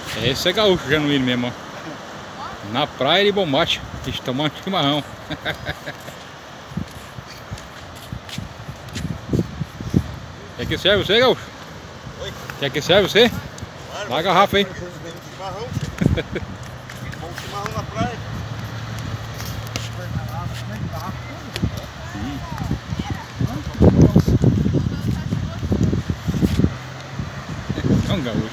Esse é gaúcho genuíno mesmo, ó. Na praia de Bombacha, eles tomando chimarrão. Quer que serve você, gaúcho? Oi? Quer que serve você? Claro, dá a garrafa aí. Chimarrão. Bom chimarrão na praia. É um gaúcho.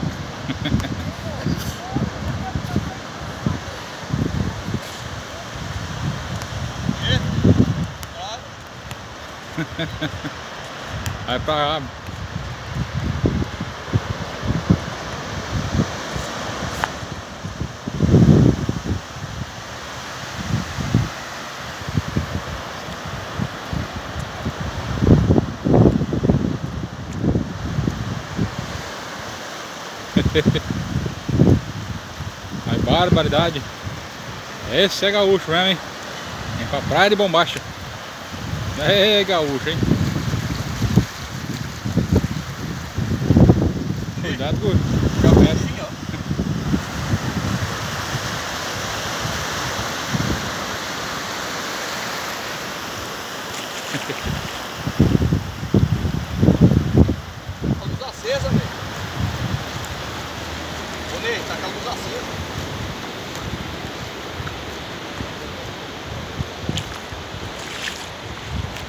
Vai pra lá. Mas barbaridade. Esse é gaúcho mesmo, hein? Vem pra praia de Bombacha. É gaúcho, hein? Cuidado com o café. A luz acesa, velho. Ô, Ney, tá com a luz acesa.